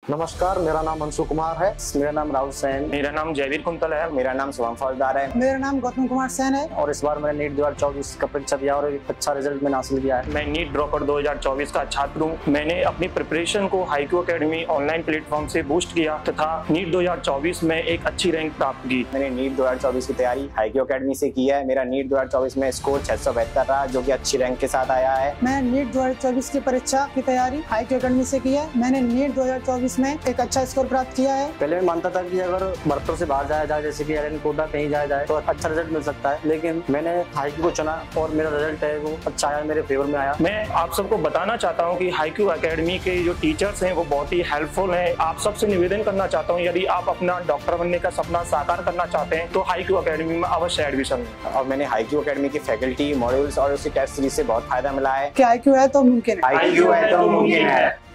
नमस्कार, मेरा नाम अंशु कुमार है। मेरा नाम राहुल सैन। मेरा नाम जयवीर कुंतल है। मेरा नाम शुभम फौजदार है। मेरा नाम गौतम कुमार सेन है। और इस बार मैंने नीट 2024 का परीक्षा दिया और एक अच्छा रिजल्ट मैंने हासिल किया है। मैं नीट ड्रॉपर 2024 का छात्र हूँ। मैंने अपनी प्रिपरेशन को हाईक्यू एकेडमी ऑनलाइन प्लेटफॉर्म से बूस्ट किया तथा नीट 2024 में एक अच्छी रैंक प्राप्त की। मैंने नीट 2024 की तैयारी हाईक्यू एकेडमी से की है। मेरा नीट 2024 में स्कोर 672 रहा, जो कि अच्छी रैंक के साथ आया है। मैं नीट 2024 की परीक्षा की तैयारी हाईक्यू एकेडमी से की है। मैंने नीट 2024 में एक अच्छा स्कोर प्राप्त किया है। पहले मैं मानता था कि अगर बहत्तर से बाहर जाया जाए, जैसे कि एलएन कोटा कहीं जाया जाए तो अच्छा रिजल्ट मिल सकता है, लेकिन मैंने हाईक्यू को चुना और मेरा रिजल्ट है वो अच्छा आया, मेरे फेवर में आया। मैं आप सबको बताना चाहता हूं कि हाईक्यू एकेडमी के जो टीचर्स हैं वो बहुत ही हेल्पफुल हैं। आप सबसे निवेदन करना चाहता हूं, यदि आप अपना डॉक्टर बनने का सपना साकार करना चाहते हैं तो हाईक्यू एकेडमी में अवश्य एडमिशन लें। और मैंने हाईक्यू एकेडमी की फैकल्टी, मॉड्यूल्स और उसकी टेस्ट सीरीज से बहुत फायदा मिला है। कि हाईक्यू है तो मुमकिन है। हाईक्यू है तो मुमकिन है।